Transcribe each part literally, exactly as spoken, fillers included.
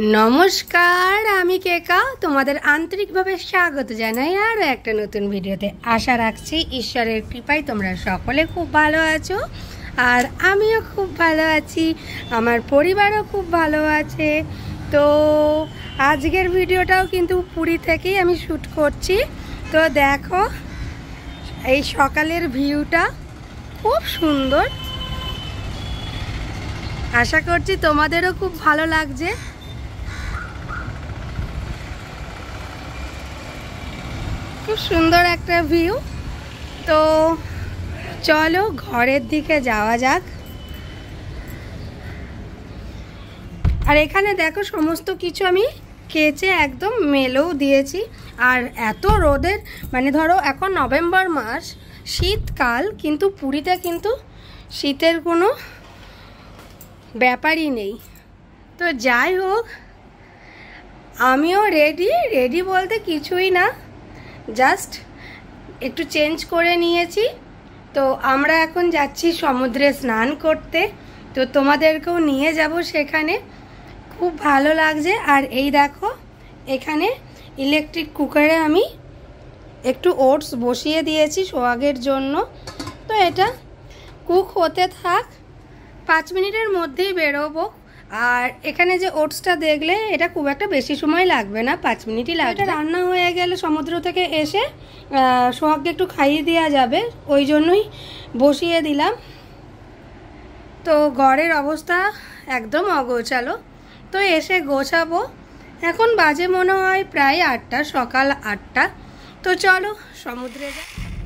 নমস্কার, আমি কেকা তোমাদের আন্তরিকভাবে স্বাগত জানাই আরও একটা নতুন ভিডিওতে। আশা রাখছি ঈশ্বরের কৃপায় তোমরা সকলে খুব ভালো আছো, আর আমিও খুব ভালো আছি, আমার পরিবারও খুব ভালো আছে। তো আজকের ভিডিওটাও কিন্তু পুরী থেকেই আমি শ্যুট করছি। তো দেখো এই সকালের ভিউটা খুব সুন্দর, আশা করছি তোমাদেরও খুব ভালো লাগছে। খুব সুন্দর একটা ভিউ। তো চলো ঘরের দিকে যাওয়া যাক। আর এখানে দেখো সমস্ত কিছু আমি কেচে একদম মেলেও দিয়েছি। আর এত রোদের, মানে ধরো এখন নভেম্বর মাস, শীতকাল, কিন্তু পুরীতে কিন্তু শীতের কোনো ব্যাপারই নেই। তো যাই হোক, আমিও রেডি রেডি বলতে কিছুই না, জাস্ট একটু চেঞ্জ করে নিয়েছি। তো আমরা এখন যাচ্ছি সমুদ্রে স্নান করতে, তো তোমাদেরকেও নিয়ে যাব সেখানে। খুব ভালো লাগছে। আর এই দেখো এখানে ইলেকট্রিক কুকারে আমি একটু ওটস বসিয়ে দিয়েছি সোহাগের জন্য। তো এটা কুক হতে থাক, পাঁচ মিনিটের মধ্যেই বেরোবো। আর এখানে যে ওটসটা দেখলে, এটা খুব একটা বেশি সময় লাগবে না, পাঁচ মিনিটই লাগবে। এটা রান্না হয়ে গেলে সমুদ্র থেকে এসে সোহাগকে একটু খাইয়ে দেওয়া যাবে, ওই জন্যই বসিয়ে দিলাম। তো ঘরের অবস্থা একদম অগোছালো, তো এসে গোছাবো। এখন বাজে মনে হয় প্রায় আটটা, সকাল আটটা। তো চলো সমুদ্রে যাই।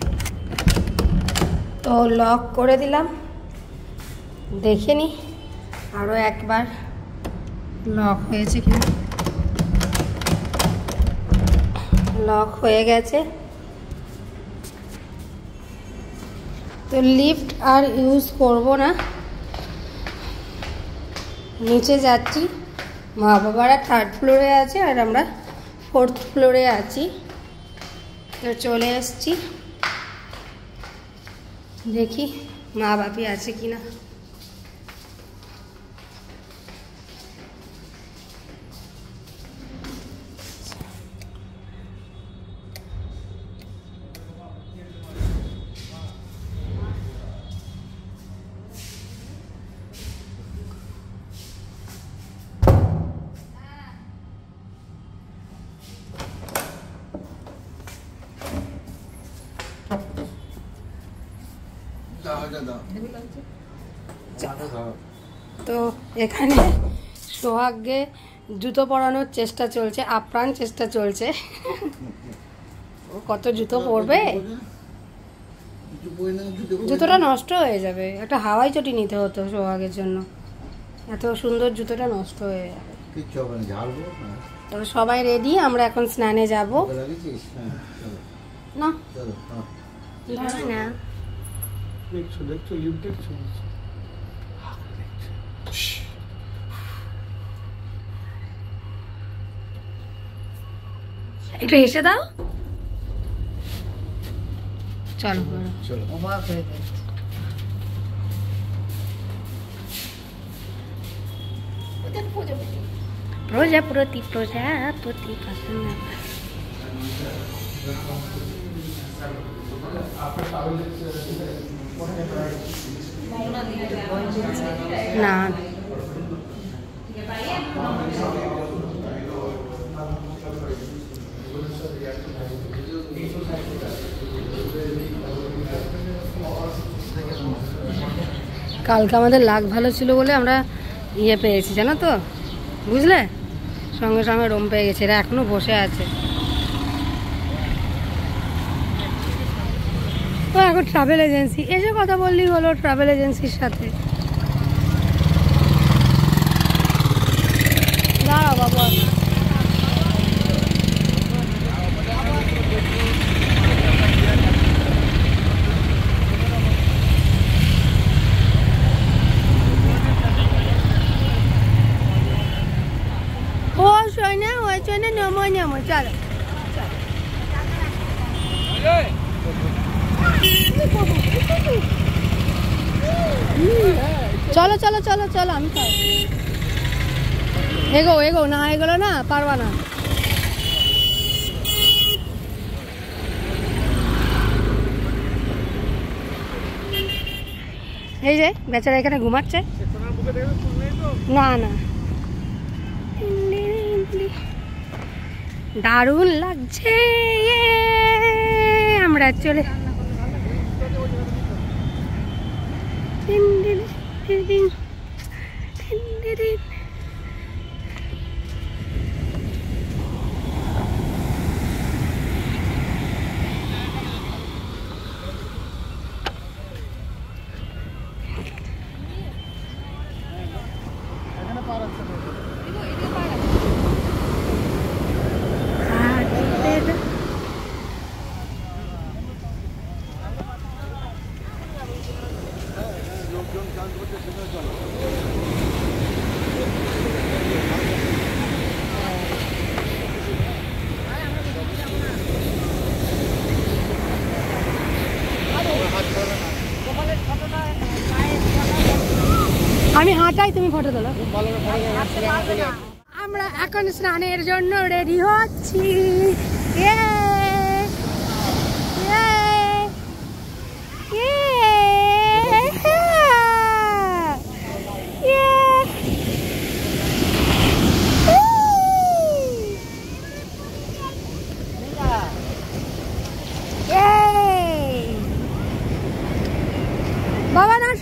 তো লক করে দিলাম, দেখে নি আরও একবার লক হয়েছে কিনা। লক হয়ে গেছে। তো লিফট আর ইউজ করব না, নিচে যাচ্ছি। মা বাবারা থার্ড ফ্লোরে আছে আর আমরা ফোর্থ ফ্লোরে আছি। তো চলে এসছি, দেখি মা বাপি আছে কিনা। তো এখানে সোহাগকে জুতো পরানোর চেষ্টা চলছে, আপ্রাণ চেষ্টা চলছে। ও কত জুতো পরবে, জুতোটা নষ্ট হয়ে যাবে। একটা হাওয়াই চটি নিতে হতো সোহাগের জন্য, এত সুন্দর জুতোটা নষ্ট হয়ে যাবে। তবে সবাই রেডি, আমরা এখন স্নানে যাব। না না দেখছো দেখছো লিফট দেখছো, একটু এসে দাও। চলো চলো, অবাক হয়ে গেছে। প্রজাপতি প্রজাপতি পাখনা না কালকে আমাদের লাক ভালো ছিল বলে আমরা ইয়ে পেয়েছি, জানো তো, বুঝলে, সঙ্গে সঙ্গে রুম পেয়ে গেছে। এরা এখনো বসে আছে। ও এখন ট্রাভেল এজেন্সি এসে কথা বললেই হলো, ট্রাভেল এজেন্সির সাথে। দাঁড়াও বাবা, ও শোনে ওই জন্য নেমো নেমো চলো চলো চলো চলো চলো আমি এগো এগো না এগুলো না পারবা না। এই যে বেচারা এখানে ঘুমাচ্ছে। না না দারুণ লাগছে। আমরা চলে আমি হাঁটাই, তুমি ফটো তোলো। আমরা এখন স্নানের জন্য রেডি হচ্ছি। বাবা না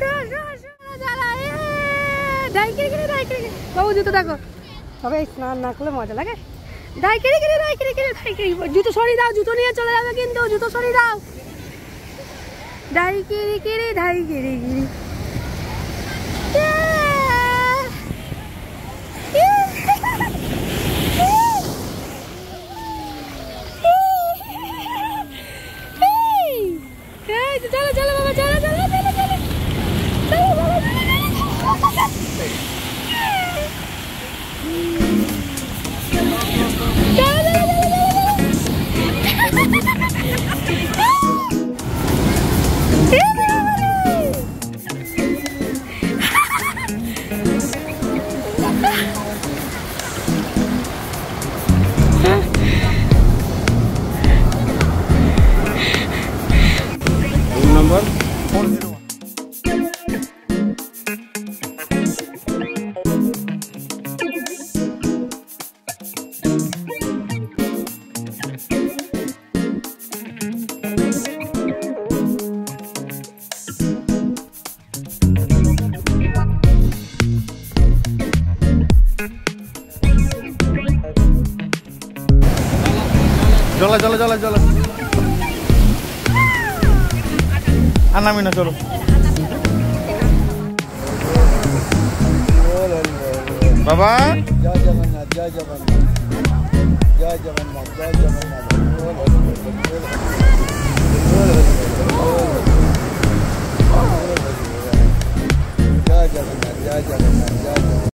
বাবু জুতো দেখো, তবে স্নান না করলে মজা লাগে। দাই কিরে কিরে দাই কিরে কিরে দাই কিরে, জুতো সরিয়ে দাও, জুতো নিয়ে চলে যাবে কিন্তু, জুতো সরিয়ে দাও। দাই কিরে কিরে দাই কিরে কিরে চলো চলো বাবা চলো চলো চলো চলো number four zero one. চলো চলো চলো চলো আর নামি না, চলো বাবা। জয় জগন্নাথ জয় জগন্নাথ জয় জগন্নাথ জয় জগন্নাথ জয় জগন্নাথ জয় জগন্নাথ জয় জগন্নাথ।